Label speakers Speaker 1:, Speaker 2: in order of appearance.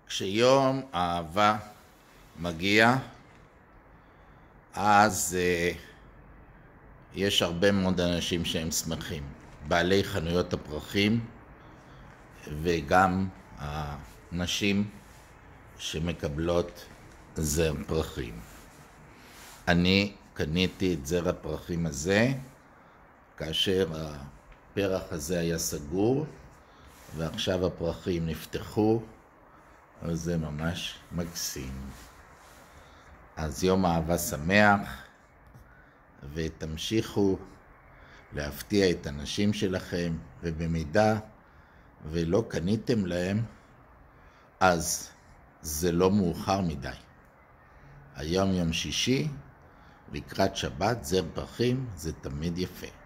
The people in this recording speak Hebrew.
Speaker 1: כשיום האהבה מגיע, אז יש הרבה מאוד אנשים שהם שמחים. בעלי חנויות הפרחים וגם הנשים שמקבלות זר פרחים. אני קניתי את זר הפרחים הזה כאשר הפרח הזה היה סגור, ועכשיו הפרחים נפתחו, אז זה ממש מקסים. אז יום אהבה שמח, ותמשיכו להפתיע את הנשים שלכם, ובמידה ולא קניתם להם, אז זה לא מאוחר מדי. היום יום שישי, לקראת שבת, זר פרחים זה תמיד יפה.